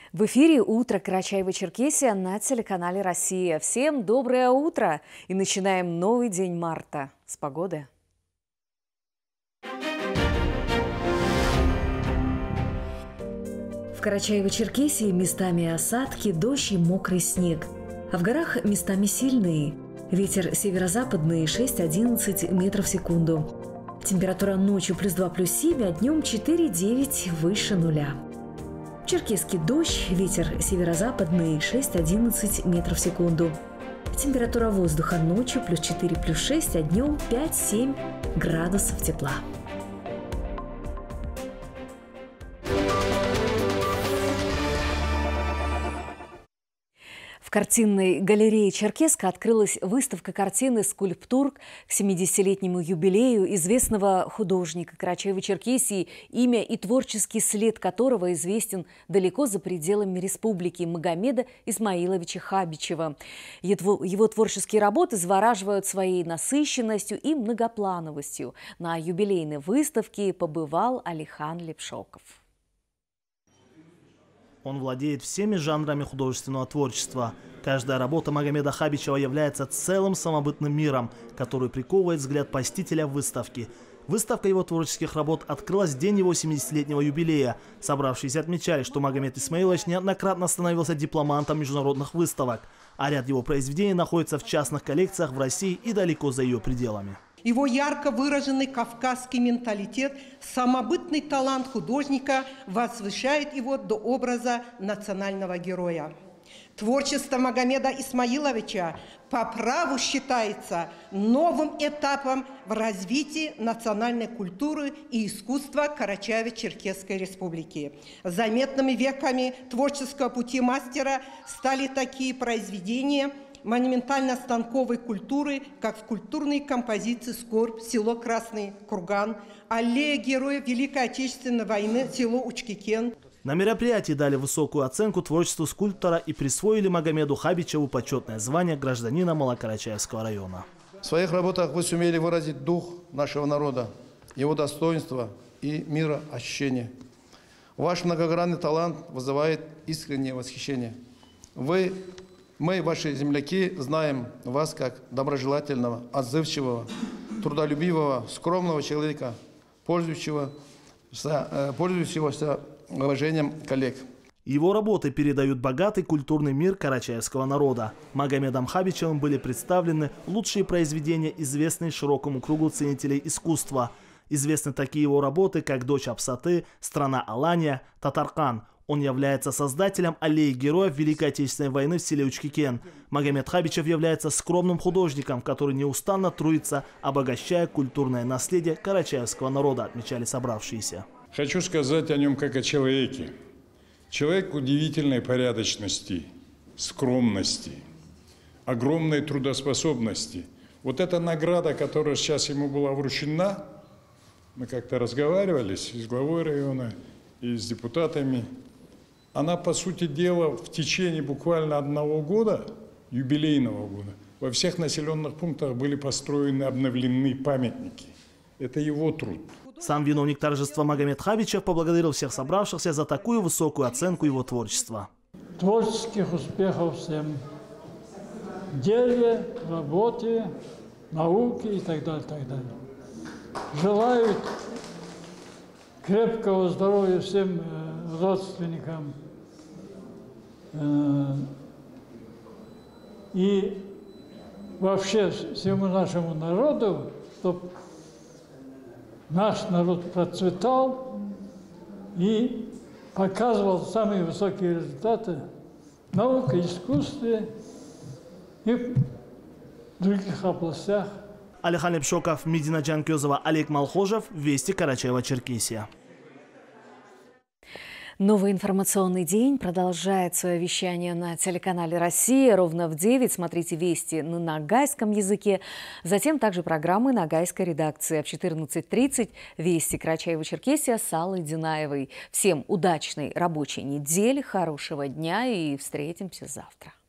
В эфире «Утро Карачаево-Черкесия» на телеканале «Россия». Всем доброе утро! И начинаем новый день марта с погоды. В Карачаево-Черкесии местами осадки, дождь и мокрый снег. А в горах местами сильный. Ветер северо-западный 6–11 метров в секунду. Температура ночью +2 +7, а днем 4–9 выше нуля. Черкесский дождь, ветер северо-западный 6–11 метров в секунду. Температура воздуха ночью +4 +6, а днем 5–7 градусов тепла. В картинной галерее «Черкеска» открылась выставка картин и скульптур к 70-летнему юбилею известного художника Карачаево-Черкесии, имя и творческий след которого известен далеко за пределами республики, Магомеда Исмаиловича Хабичева. Его творческие работы завораживают своей насыщенностью и многоплановостью. На юбилейной выставке побывал Алихан Лепшоков. Он владеет всеми жанрами художественного творчества. Каждая работа Магомеда Хабичева является целым самобытным миром, который приковывает взгляд посетителя в выставке. Выставка его творческих работ открылась в день его 70-летнего юбилея. Собравшиеся отмечали, что Магомед Исмаилович неоднократно становился дипломантом международных выставок, а ряд его произведений находится в частных коллекциях в России и далеко за ее пределами. Его ярко выраженный кавказский менталитет, самобытный талант художника возвышает его до образа национального героя. Творчество Магомеда Исмаиловича по праву считается новым этапом в развитии национальной культуры и искусства Карачаево-Черкесской республики. Заметными веками творческого пути мастера стали такие произведения монументально-станковой культуры, как скульптурные композиции «Скорбь», село Красный Курган, аллея героев Великой Отечественной войны, село Учкикен. На мероприятии дали высокую оценку творчеству скульптора и присвоили Магомеду Хабичеву почетное звание гражданина Малокарачаевского района. В своих работах вы сумели выразить дух нашего народа, его достоинство и мироощущение. Ваш многогранный талант вызывает искреннее восхищение. Мы, ваши земляки, знаем вас как доброжелательного, отзывчивого, трудолюбивого, скромного человека, пользующегося уважением коллег. Его работы передают богатый культурный мир карачаевского народа. Магомедом Хабичевым были представлены лучшие произведения, известные широкому кругу ценителей искусства. Известны такие его работы, как «Дочь Апсаты», «Страна Алания», «Татаркан». Он является создателем аллеи героев Великой Отечественной войны в селе Учкикен. Магомед Хабичев является скромным художником, который неустанно трудится, обогащая культурное наследие карачаевского народа, отмечали собравшиеся. Хочу сказать о нем как о человеке. Человек удивительной порядочности, скромности, огромной трудоспособности. Вот эта награда, которая сейчас ему была вручена, мы как-то разговаривали с главой района и с депутатами. Она, по сути дела, в течение буквально 1 года, юбилейного года, во всех населенных пунктах были построены, обновлены памятники. Это его труд. Сам виновник торжества Магомед Хабичев поблагодарил всех собравшихся за такую высокую оценку его творчества. Творческих успехов всем в деле, работе, науке и так далее, так далее. Желают крепкого здоровья всем родственникам и вообще всему нашему народу, чтобы наш народ процветал и показывал самые высокие результаты в науке, искусстве и в других областях. Алихан Лепшоков, Медина Джанкезова, Олег Малхожев, Вести, Карачаево-Черкесия. Новый информационный день продолжает свое вещание на телеканале «Россия». Ровно в 9 смотрите «Вести» на нагайском языке. Затем также программы нагайской редакции. А в 14:30 «Вести» Карачаево-Черкесия с Аллой Динаевой. Всем удачной рабочей недели, хорошего дня и встретимся завтра.